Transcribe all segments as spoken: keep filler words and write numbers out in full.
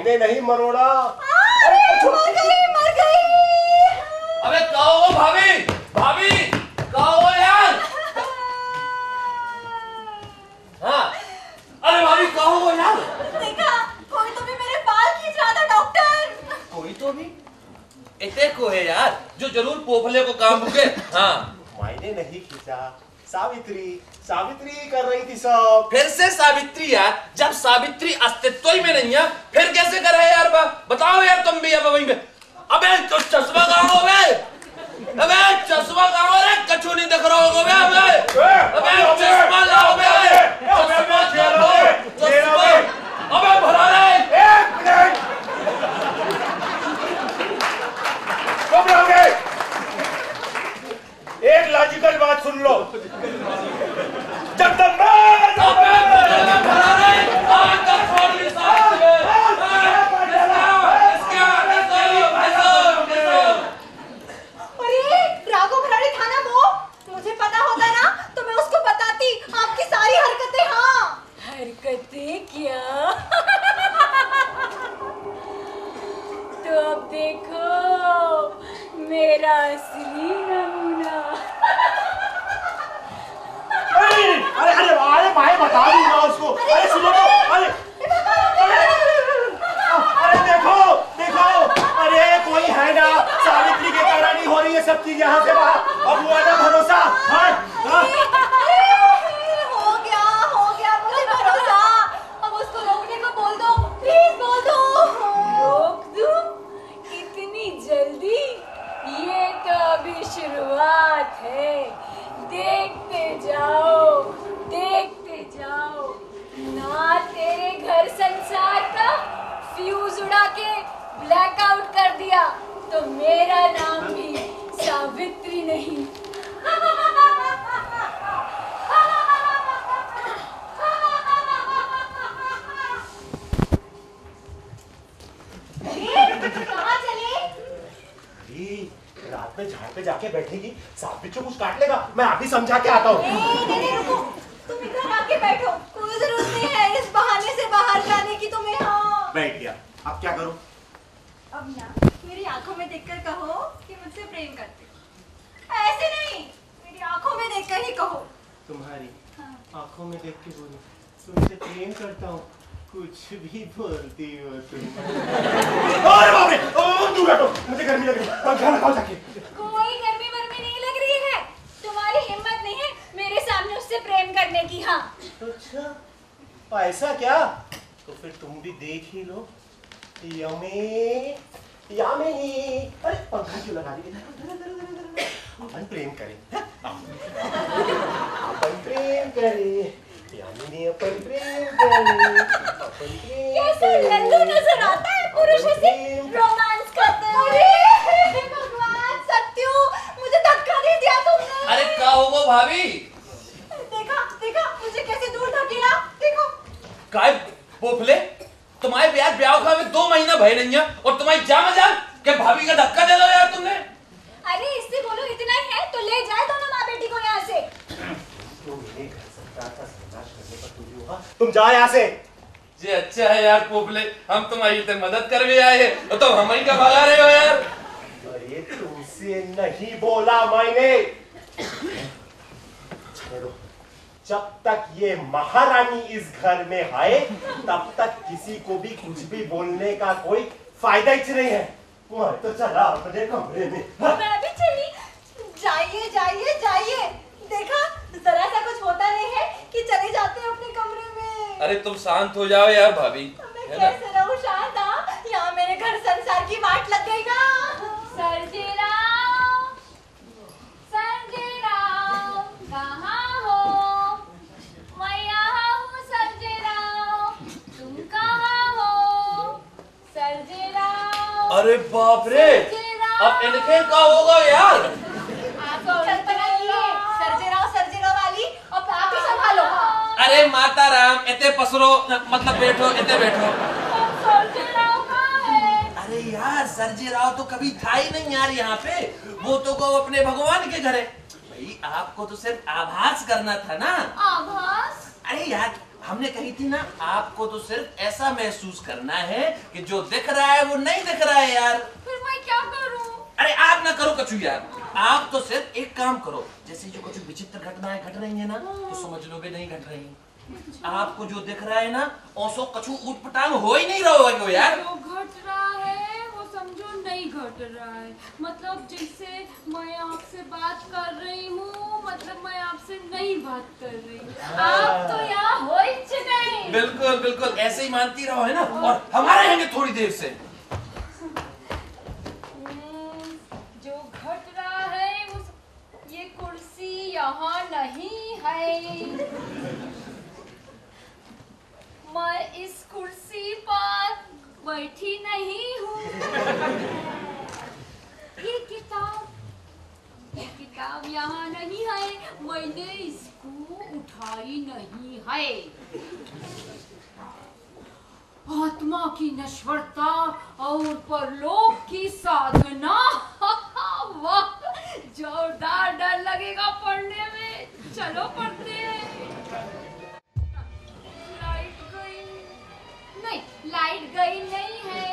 मायने नहीं मरोड़ा। अरे मर गई मर गई। अबे कहो वो भाभी भाभी कहो वो यार। हाँ अरे भाभी कहो वो यार। देखा कोई तो भी मेरे बाल खींच रहा था डॉक्टर। कोई तो भी इतने को है यार जो जरूर पोपले को काम बुके। हाँ मायने नहीं खींचा, सावित्री सावित्री कर रही थी सब। फिर से सावित्री यार, जब सावित्री अस्तित्व ही में नहीं है फिर कैसे कर रहे यार? बा बताओ यार तुम भी अब वहीं पे। अबे तो चश्मा कहाँ हो बे? अबे चश्मा कहाँ हो रे? कछु नहीं दिख रहा होगा बे। अबे अबे चश्मा लाओ बे। चश्मा लाओ चश्मा। अबे भरा रे। एक मिनट कब रहोगे? एक लॉजिकल बात सुन लो। जब तक मैं भरा रे आज तक फोन नहीं साथ में। अरे राघव भराड़ी था ना वो? मुझे पता होता ना तो मैं उसको बताती आपकी सारी हरकतें। हाँ हरकतें क्या? तो अब देखो मेरा असली नमूना। अरे अरे अरे अरे भाई बता दूंगा उसको। अरे सुनो तो। अरे अरे देखो देखो अरे कोई है ना? सावित्री के कारण ही हो रही है सब चीज यहाँ से बाहर। अब हुआ ना भरोसा? हाँ हाँ हो गया हो गया मुझे भरोसा। अब उसको रोकने को बोल दो प्लीज बोल दो। रोक दूं? इतनी जल्दी? ये तो अभी शुरुआत है। देखते जाओ देखते जाओ। ना तेरे घर संसार का फ्यूज उड़ा के ब्लैकआउट कर दिया तो मेरा नाम भी सावित्री नहीं। कहाँ चले? रात में झाड़ पे जाके बैठेगी, सांप बिच्छू कुछ काट लेगा। मैं अभी समझा के आता हूँ। नहीं नहीं रुको, तुम इधर आके बैठो। कोई जरूरत नहीं है इस बहाने से बाहर जाने की तुम्हें। हाँ बैठ गया, अब क्या करूँ? अब ना मेरी आंखों में देखकर कहो कि मुझसे प्रेम करते हो। ऐसे नहीं, मेरी आंखों में देखकर ही कहो। तुम्हारी हाँ। आंखों में देख के बोलो तुमसे प्रेम करता हूँ। कुछ भी बोलती हो तुम। अरे बाप रे, ओ दूर हटो, मुझे गर्मी लग रही है। पंखा लगाओ जाके। कोई गर्मी वर्मी नहीं लग रही है। तुम्हारी हिम्मत नहीं है मेरे सामने उससे प्रेम करने की। हाँ अच्छा ऐसा क्या? तो फिर तुम भी देख ही लो। यमे यामिनी। अरे पंखा क्यों लगा दी? अपन प्रेम करें। अपन प्रेम करें यामिनी, अपन प्रेम करें। अपन प्रेम कैसे लल्लू नजर आता है पुरुष से रोमांस करते हुए। अरे भगवान सत्यू, मुझे धक्का दे दिया तुमने। अरे क्या होगा भाभी? देखा देखा मुझे कैसे दूर धकेला। देखो काय पोपले तुम्हारे ब्याह ब्याह का दो महीना भय नहीं है और तुम्हारी जा मजाल के भाभी का धक्का दे दो यार तुमने। अरे इससे बोलो इतना ही है तो ले जाए दोनों माँ बेटी को यहाँ से। तो मेरे घर सरकार का सर्वनाश करने पर तुम हुआ। तुम जाओ यहाँ से। जी अच्छा है यार पोपले, हम तुम्हारी इतनी मदद कर भी आए हैं तो तुम हमारी का भगा रहे हो यार। अरे तुमसे नहीं बोला मैंने। चलो जब तक ये महारानी इस घर में आए तब तक किसी को भी कुछ भी बोलने का कोई फायदा ही नहीं है। वो तो चला अपने कमरे में। मैं भी चली। जाइए जाइए जाइए। देखा जरा सा कुछ होता नहीं है कि चले जाते हैं अपने कमरे में। अरे तुम शांत हो जाओ यार भाभी। मैं कैसे रहूं शांत? यहाँ मेरे घर संसार की वाट लग गई ना। सर्जेराव सर्जेराव कहाँ हो? मैं यहाँ हूँ सर्जेराव, तुम कहाँ हो? सर्जेराव। अरे बाप रे, अब इनके क्या होगा यार? सर्जेराव सर्जेराव वाली अब आप ही संभालो। अरे माता राम, इतने पसरो मतलब बैठो, इतने बैठो। सर्जेराव कहाँ है? अरे यार सर्जेराव तो कभी था ही नहीं यार यहाँ पे। वो तो गो अपने भगवान के घर है। भाई आपको तो सिर्फ आभास करना था ना। आभास? अरे यार हमने कही थी ना, आपको तो सिर्फ ऐसा महसूस करना है कि जो दिख रहा है वो नहीं दिख रहा है यार। फिर मैं क्या करूं? अरे आप ना करो कछु यार, आप तो सिर्फ एक काम करो, जैसे जो कुछ विचित्र घटनाएं घट रही है ना, तो समझ लो कि नहीं घट रही। आपको जो दिख रहा है ना, ओसो कछु ऊट-पटांग हो ही नहीं रहा होगा यार। जो घट रहा है वो समझो नहीं घट रहा है। मतलब जैसे मैं आपसे बात कर रही हूँ, मतलब मैं आपसे नहीं बात कर रही। आप तो यहाँ हो ही नहीं। बिल्कुल बिल्कुल ऐसे ही मानती रहो है ना, और हमारे रहेंगे थोड़ी देर से। जो घट रहा है वो ये कुर्सी यहाँ नहीं है। मैं इस कुर्सी पर बैठी नहीं हूँ। ये किताब ये किताब यहाँ नहीं है, मैंने इसको उठाई नहीं है। आत्मा की नश्वरता और परलोक की साधना। वाह, जोरदार डर लगेगा पढ़ने में। चलो पढ़ते हैं। लाइट गई नहीं, लाइट गई नहीं है।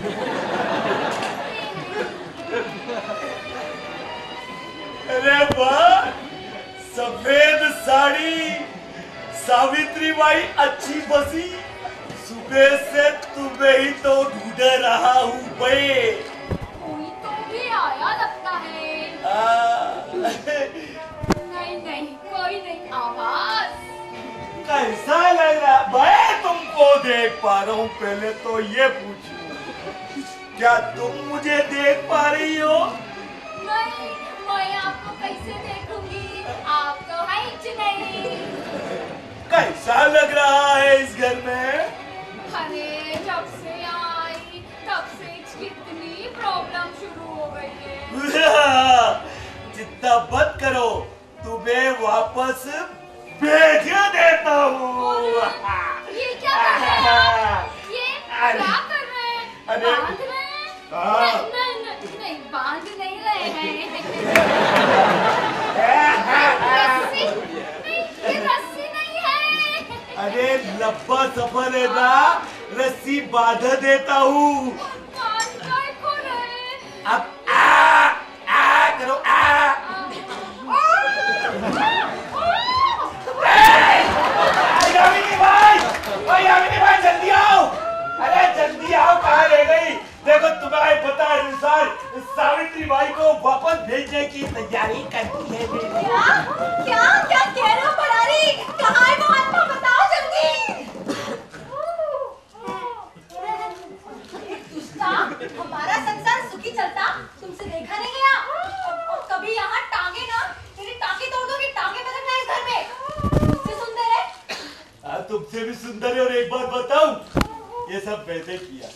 अरे वाह, सफेद साड़ी, सावित्री बाई अच्छी बसी। सुबह से तुम्हें ही तो ढूंढ रहा हूँ बे। कोई तो भी आया लगता है। नहीं नहीं, कोई नहीं। आवाज कैसा लग रहा? मैं तुमको देख पा रहा हूँ। पहले तो ये पूछूं, क्या तुम मुझे देख पा रही हो? नहीं, मैं आपको कैसे देखूंगी? आप तो है ही नहीं। कैसा लग रहा है इस घर में? अरे जब से आई तब से कितनी प्रॉब्लम शुरू हो गई है। जितना बंद करो, तुम्हें वापस भेज देता हूँ। ये क्या कर रहे हैं? ये क्या कर रहे हैं? बांध रहे हैं? नहीं नहीं नहीं, बांध नहीं रहे हैं। रस्सी नहीं, ये रस्सी नहीं है। अरे लंबा सफर है ना, रस्सी बांध देता हूँ। बांध काय को रहे? अब आ आ करो आ। यामिनी भाई, ओ यामिनी भाई जल्दी आओ। अरे जल्दी आओ, कहाँ रह गई? देखो तुम्हारे पता अनुसार सावित्री बाई को वापस भेजने की तैयारी करती है। क्या क्या क्या कह रहे हो परारी? कहाँ है वो आत्मा? बताओ जल्दी। एक दुष्टा, हमारा संसार सुखी चलता तुमसे देखा नहीं गया। अब कभी यहाँ टांगे ना, तेरी टांगे तोड़ दूंगी। टांगे बदलना इस घर में। मुझसे सुंदर है? हाँ, तुमसे भी सुंदर है। और एक बात बताऊं, ये सब मैंने किया।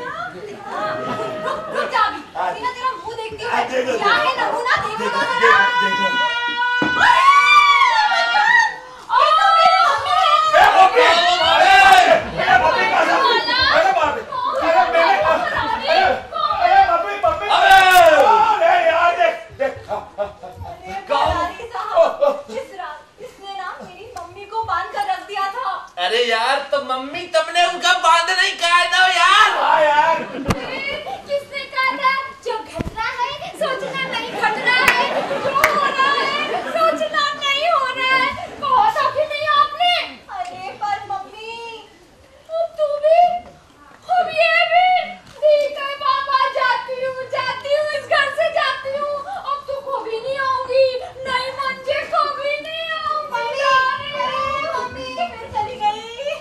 रुक रुक जा अभी। सीना तेरा मुंह देखती हूँ। हाँ, देखो, क्या है नमूना? देखो देखो, तो देखो, जरा। देखो। ये तो मेरी मम्मी है। ए, मम्मी! ए, ए, मम्मी कहाँ जा रही है? अरे बाप रे! अरे मेरे पास- अरे, अरे मम्मी, मम्मी! अरे यार, देख, देख। अरे परारी साहब, इस रात इसने ना मेरी मम्मी को बांध कर रख दिया था। अरे यार, तो मम्मी तुमने उनका बांध नहीं कहा था यार। हाँ यार। किसने कहा था? जो घट रहा है सोचना नहीं घट रहा है, जो हो रहा है सोचना नहीं हो रहा है। कहा था कि नहीं आपने? अरे पर मम्मी, अब तू भी, अब ये भी। ठीक है पापा, जाती हूँ जाती हूँ इस घर से जाती हूँ। अब तो कभी नहीं आऊंगी। नहीं मंजे, कभी नहीं आऊंगी। अरे मम्मी फिर चली गई।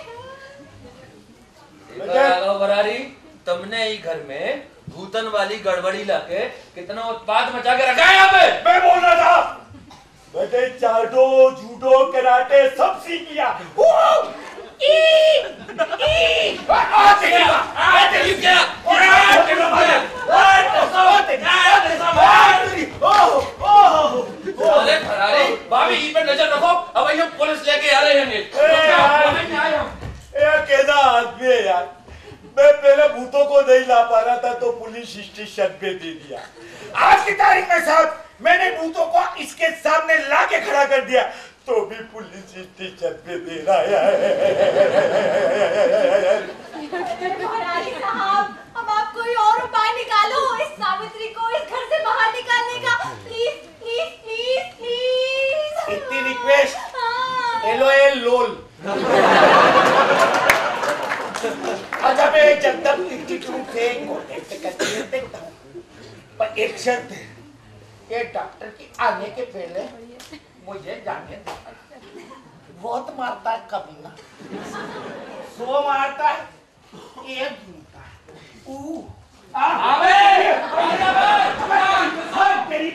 राघव बरारी, तुमने ही घर में भूतन वाली गड़बड़ी लाके कितना उत्पाद मचा के रखा है यहाँ पे। मैं बोल रहा था, मैंने जाडो, जूडो, कराटे सब सीख लिया। ई, ई, आ, तेरी माँ, आ, तेरी क्या? आ, तेरी माँ, आ, आ, तेरी माँ, ओह, ओह, अरे बरारी, भाभी ई पे नजर रखो। अब हम पुलिस लेके आ रहे हैं। तो क्या हम आए हम? यार कैसा आदमी है यार। मैं पहले भूतों को नहीं ला पा रहा था तो पुलिस स्टेशन पे दे दिया। आज की तारीख में साहब मैंने भूतों को इसके सामने ला के खड़ा कर दिया। तो भी पुलिस स्टेशन पे दे रहा है। भरारी साहब, अब आप कोई और उपाय निकालो इस सावित्री को इस घर से बाहर निकालने का। Please please please please. इतनी रिक्वेस्ट। हाँ। एलो एल लोल। अच्छा मैं जब तक इंस्टीट्यूट से कॉन्टेक्ट करती देखता हूँ, पर एक शर्त है, ये डॉक्टर की आने के पहले मुझे जाने दे। बहुत मारता है कभी ना, सो मारता है, एक गिनता है। ऊ, आ, अबे मेरी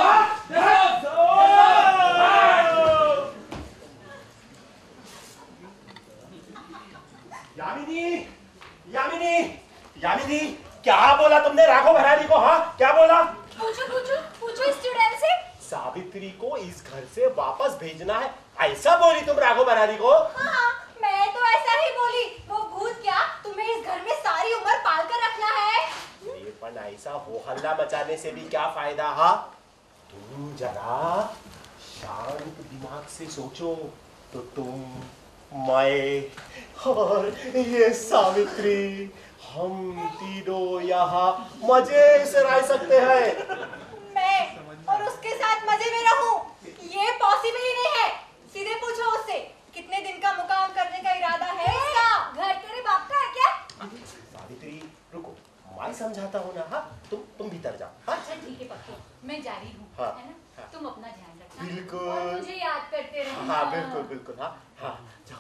यामिनी, यामिनी, यामिनी, क्या बोला तुमने राघव भरारी को? हाँ क्या बोला? पूछो पूछो पूछो स्टूडेंट से। सावित्री को इस घर से वापस भेजना है, ऐसा बोली तुम राघव भरारी को? हाँ, मैं तो ऐसा ही बोली। वो भूत क्या तुम्हें इस घर में सारी उम्र पाल कर रखना है? ये पण ऐसा हो हल्ला मचाने से भी क्या फायदा? हाँ तुम जरा शांत दिमाग से सोचो तो तुम, मैं और ये सावित्री, हम तीनों यहाँ मजे से रह सकते हैं। मैं और उसके साथ मजे में रहूं, ये पॉसिबल ही नहीं है। सीधे पूछो उससे कितने दिन का मुकाम करने का इरादा है उसका? घर तेरे बाप का है क्या? सावित्री रुको, मैं समझाता हूँ ना। हाँ तुम तुम भीतर जाओ। हाँ? अच्छा ठीक है पक्का, मैं जा रही हूँ। हाँ, है ना? हाँ। तुम अपना ध्यान रखना। बिल्कुल। और मुझे याद करते रहना। हाँ बिल्कुल बिल्कुल। हाँ हाँ जाओ।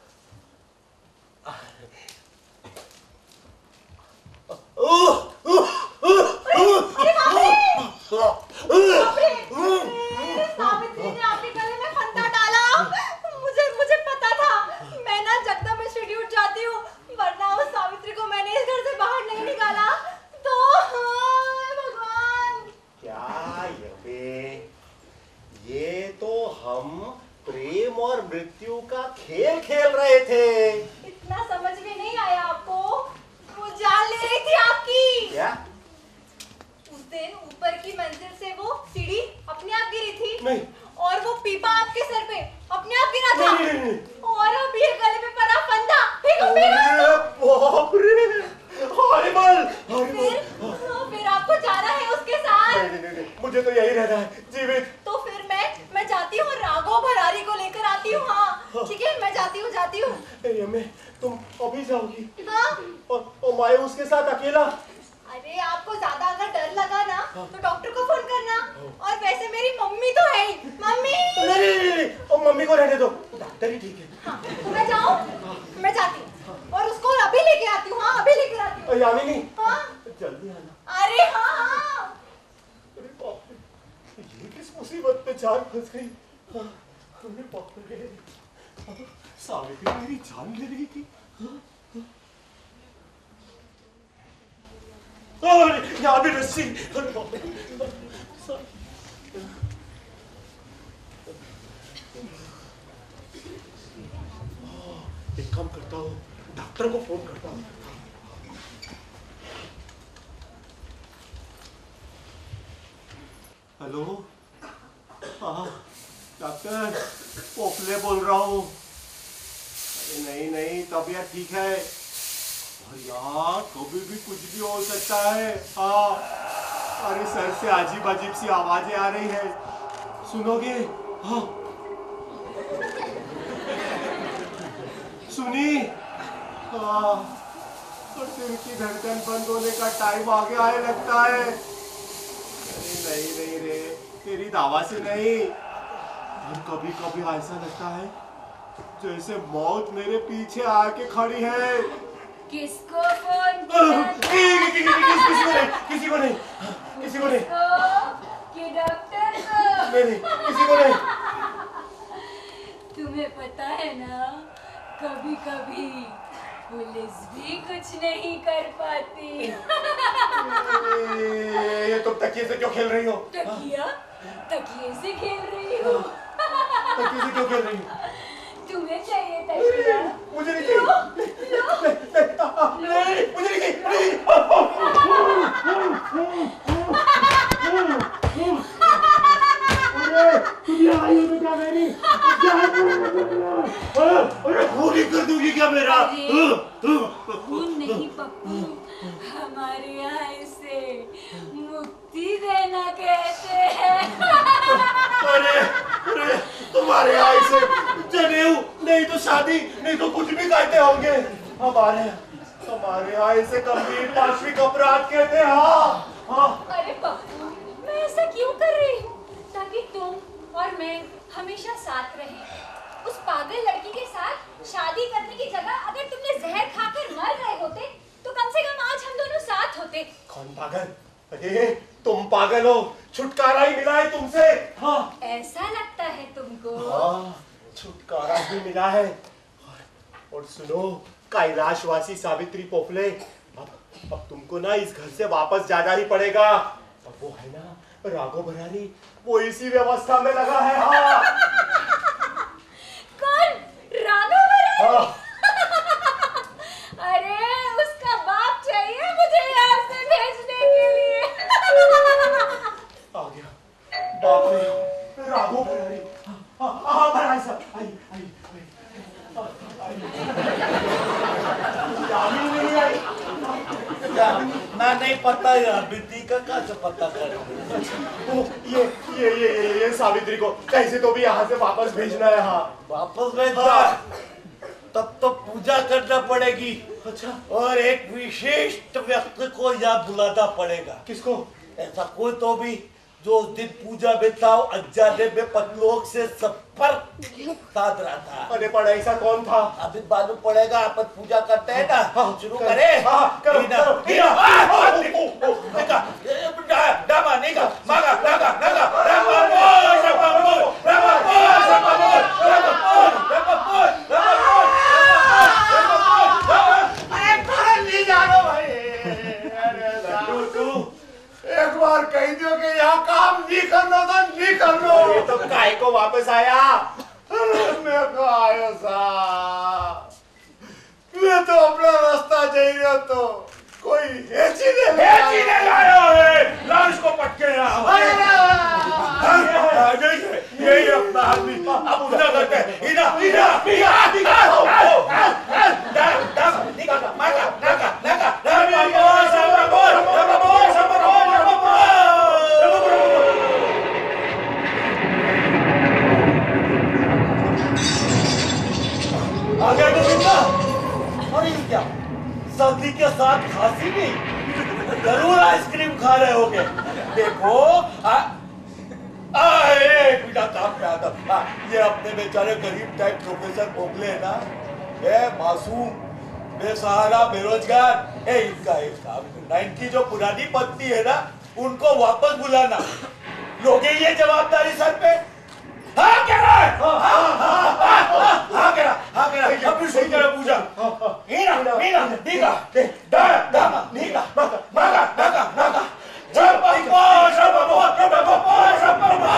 सावित्री ने आपके गले में फंदा डाला। मुझे मुझे पता था। मैं ना जगदम इंस्टीट्यूट जाती हूँ, वरना उस सावित्री को मैंने इस घर से बाहर नहीं निकाला तो भगवान। क्या ये ये तो हम प्रेम और मृत्यु का खेल खेल रहे थे। इतना समझ में नहीं आया आपको? वो जान ले रही थी आपकी। क्या? उस दिन ऊपर की मंजिल से वो सीढ़ी अपने आप गिरी थी। नहीं। और वो पीपा आपके सर पे अपने आप गिरा था। नहीं, नहीं, नहीं। और अब ये गले में पड़ा फंदा। फेंको अरे बाप रे, हॉरिबल, फिर हॉरिबल। तो फिर आपको जाना है उसके साथ। नहीं नहीं नहीं, मुझे तो यही रहना है जीवित। तो फिर मैं मैं जाती हूँ, राघव भरारी को लेकर आती हूँ। हाँ ठीक है, मैं जाती हूँ जाती हूँ। ये मैं तुम अभी जाओगी? हाँ। और, और मैं उसके साथ अकेला? अरे आपको ज्यादा अगर डर लगा ना तो डॉक्टर को फोन करना। और वैसे मेरी मम्मी तो है ही। मम्मी। नहीं नहीं नहीं, नहीं। और मम्मी को रहने दो, डॉक्टर ही ठीक है। हाँ, तो मैं जाऊँ? मैं जाती हूँ और उसको अभी लेके आती हूँ। हाँ अभी लेकर आती हूँ। यामिनी हाँ जल्दी आना। अरे हाँ हाँ। अरे बाप रे, ये किस मुसीबत में जान फंस गई। हाँ, अरे बाप रे, सावित्री मेरी जान ले रही थी। अरे यहाँ भी रस्सी। अरे बाप रे। एक काम करता हूँ, डॉक्टर को फोन करता हूँ। हेलो, हाँ डॉक्टर, पोपले बोल रहा हूँ। अरे नहीं नहीं, तबीयत ठीक है। और यार कभी भी कुछ भी हो सकता है। हाँ, अरे सर से अजीब अजीब सी आवाजें आ रही है, सुनोगे? हाँ सुनी? हाँ, और दिल की धड़कन बंद होने का टाइम आगे आए लगता है। अरे नहीं नहीं रे, तेरी दावा से नहीं। और कभी कभी ऐसा लगता है जैसे मौत मेरे पीछे आके खड़ी है। किसको फोन किसी किया? को नहीं, किसी को नहीं, किसी को नहीं, कि डॉक्टर को? नहीं नहीं, किसी को नहीं। तुम्हें पता है ना, कभी कभी पुलिस भी कुछ नहीं कर पाती। ये तुम तकिए से क्यों खेल रही हो? तकिया? तकिए से खेल रही हो? तकिए से क्यों खेल रही हो? तुम्हें चाहिए तकिया? मुझे नहीं चाहिए। नहीं, मुझे नहीं चाहिए। तुम यहाँ आई हो बेटा मेरी? मेरा। पप्पू नहीं पप्पू, हमारे यहाँ इसे मुक्ति देना कहते हैं। अरे अरे तुम्हारे यहाँ इसे जनेऊ नहीं तो शादी नहीं तो कुछ भी कहते होंगे। हमारे हमारे यहाँ इसे गंभीर पार्श्विक अपराध कहते हैं। हाँ हाँ। अरे पप्पू, मैं ऐसा क्यों कर रही हूँ? ताकि तुम और मैं हमेशा साथ रहें। उस पागल लड़की के साथ शादी करने की जगह अगर तुमने जहर खाकर मर गए होते तो कम से कम आज हम दोनों साथ होते। कौन पागल? अरे तुम पागल हो, छुटकारा ही मिला है तुमसे। हाँ ऐसा लगता है तुमको? हाँ छुटकारा भी मिला है। और सुनो कैलाशवासी सावित्री पोफले, अब अब तुमको ना इस घर से वापस जाना ही पड़ेगा। अब वो है ना राघव भरारी, वो इसी व्यवस्था में लगा है। हाँ कौन? राघव भरारी? हाँ। अरे उसका बाप चाहिए मुझे यहाँ से भेजने के लिए। आ गया बाप रे, राघव भरारी। हाँ हाँ भरारी साहब, आइए आइए नहीं आई। ना नहीं पता यार, बिट्टी का कैसे पता कर? ओ, ये ये ये ये ये सावित्री को कैसे तो भी यहाँ से वापस भेजना है। हाँ वापस भेजना है? तब तो पूजा करना पड़ेगी। अच्छा, और एक विशिष्ट व्यक्ति को यहाँ बुलाना पड़ेगा। किसको? ऐसा कोई तो भी जो उस दिन पूजा में था, अज्जाने में पतलोक से संपर्क साध रहा था। अरे पर ऐसा कौन था? अभी मालूम पड़ेगा। अपन पूजा करते हैं ना, शुरू करें। हाँ करो हीना, करो हीना, हीना। आ, आ, देखो, ओ, देखा, डा- डामा, निका, मागा, नागा, नागा, रामा, बोल, रामा, बोल, रामा, बोल, रामा, बोल, रामा, बोल, रामा, बोल, रामा, बोल, रामा, बोल, रामा, बोल। अरे कहाँ नहीं जानो भाई? अरे तू तू एक बार कह दियो कि यहाँ काम नहीं करना तो नहीं करना। ये तो काय को वापस आया? मैं को आयो सा, मैं तो अपना रास्ता जाई रहा तो कोई हेची ने हेची ने लायो है, लाश को पटके ना। यही अपना आदमी अब पूजा करते हैं। हीना, हीना, हीना, हीना, डाम, डाम, निका, मागा, नागा, नागा, रामा बोल, रामा बोल, रामा बोल, रामा बोल, रामा बोल। आ गया गोविंदा। और ये क्या? सर्दी के साथ खांसी भी? जरूर आइसक्रीम खा रहे होगे। देखो आ, आ, एक बेटा काम पे आता। आ, ये अपने बेचारे गरीब टाइप प्रोफेसर पोगले है ना, ये मासूम बेसहारा बेरोजगार। ए इनका एक काम, नाइनकी जो पुरानी पत्नी है ना, उनको वापस बुलाना। लोगे ये जवाबदारी सर पे? हाँ कह रहा है, हाँ हाँ हाँ हाँ हाँ कह रहा, हाँ कह रहा। अब सही कह पूजा। हीना, हीना, हीना, डा, डा, हीना, मागा, मागा, नागा, नागा, जब बप्पो, जब बप्पो, जब बप्पो, जब बप्पो।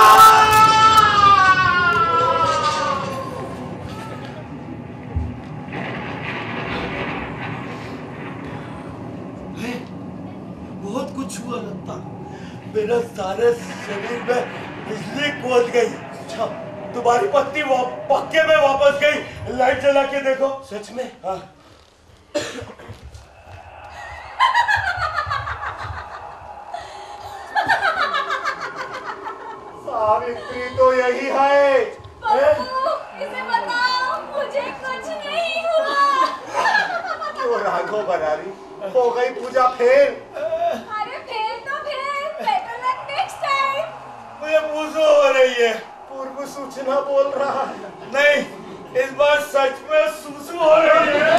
बहुत कुछ हुआ लगता, मेरे सारे शरीर में बिजली कूद गई। अच्छा, तुम्हारी पत्नी पक्के में वापस गई। लाइट जला के देखो। सच में? हाँ। सावित्री तो यही है। पप्पू, इसे बताओ मुझे कुछ नहीं हुआ। क्यों राघव भरारी, हो गई पूजा फेल? अरे फेल तो fail, better luck next time। मुझे पूछो हो रही है। पूर्व सूचना बोल रहा है। नहीं, इस बार सच में सुसु हो रही है।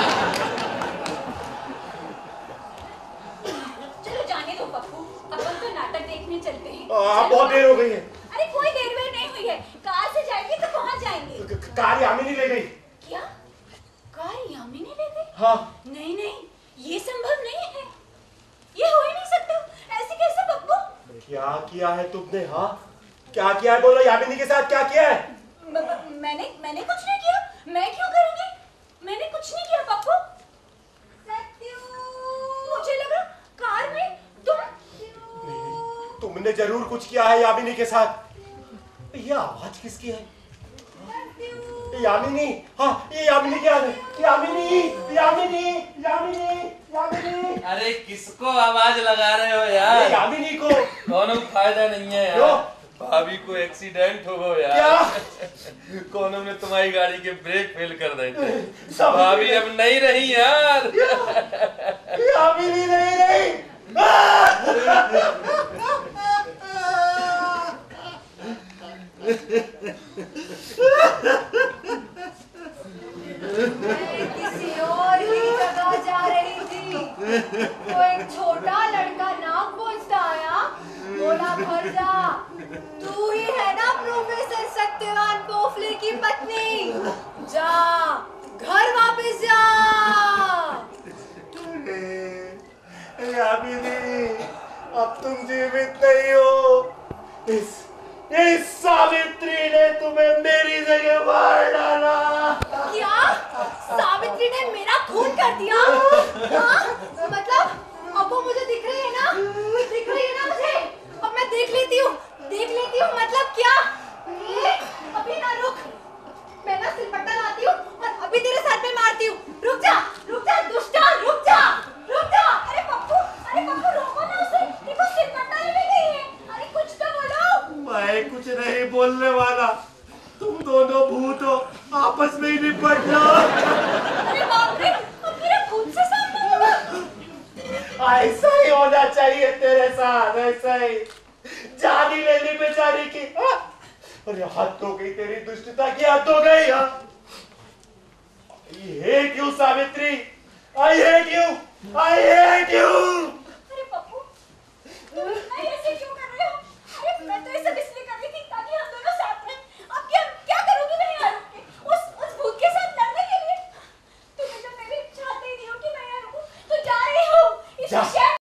चलो जाने दो पप्पू, अपन तो नाटक देखने चलते हैं। आ, बहुत देर हो गई है। अरे कोई देर वेर नहीं हुई है, कार से जाएंगे तो पहुंच जाएंगे। कार यामिनी ले गई। क्या? कार यामिनी ले गई? हाँ। नहीं नहीं, ये संभव नहीं है, ये हो ही नहीं सकता। ऐसे कैसे पप्पू? क्या किया है तुमने? हाँ क्या किया है? बोलो, यामिनी के साथ क्या किया है? म, म, मैंने मैंने कुछ नहीं किया। मैं क्यों करूंगी? मैंने कुछ नहीं किया पप्पू। सत्यू, मुझे लगा कार में तुम। नहीं, तुमने जरूर कुछ किया है यामिनी के साथ। ये आवाज किसकी है? यामिनी, हाँ ये यामिनी क्या है? यामिनी, यामिनी, यामिनी, यामिनी। अरे किसको आवाज लगा रहे हो यार? यामिनी को। कोनो फायदा नहीं है यार। भाभी को एक्सीडेंट हो गया यार। क्या? कोनो ने तुम्हारी गाड़ी के ब्रेक फेल कर दिए थे। भाभी अब नहीं रही यार। यामिनी नहीं रही। किसी और ही जगह जा रही थी तो एक छोटा लड़का नाक पोंछता आया, बोला घर जा, तू ही है ना प्रोफेसर सत्यवान पोफले की पत्नी, जा घर वापस जा। यामिनी, अब तुम जीवित नहीं हो। इस इस सावित्री ने तुम्हें मेरी जगह मार डाला। क्या? सावित्री ने मेरा खून कर दिया? हाँ? मतलब अब वो मुझे दिख रही है ना? दिख रही है ना मुझे? अब मैं देख लेती हूँ, देख लेती हूँ, मतलब क्या? ए, अभी ना रुक, मैं ना सिलपट्टा लाती हूँ और अभी तेरे सर पे मारती हूँ। रुक जा, रुक जा दुष्टा, रुक जा, रुक जा। अरे पप्पू, अरे पप्पू रोको ना उसे, देखो सिलपट्टा लेने गई है। अरे कुछ तो बोलो। मैं कुछ नहीं बोलने वाला, तुम दोनों भूत हो, आपस में ही निपट लो। अरे बाप रे, अब मेरा खुद से सामना होगा। ऐसा ही होना चाहिए तेरे साथ, ऐसा ही। जान ही ले ली बेचारी की। हाँ? अरे हद हो गई तेरी दुष्टता की, हद हो गई। हाँ? I hate you, Savitri. I hate you. I hate you. अरे पप्पू, तुम इतना ही ऐसे क्यों कर रहे हो? अरे मैं तो ये सब इसलिए कर रही थी ताकि हम दोनों साथ में। अब क्या क्या करोगी मैं यहाँ रुक के? उस उस भूत के साथ लड़ने के लिए? तुम्हें जब मेरी इच्छा नहीं थी कि मैं यहाँ रुकूं, तो जा रही हूँ। इस जा। शहर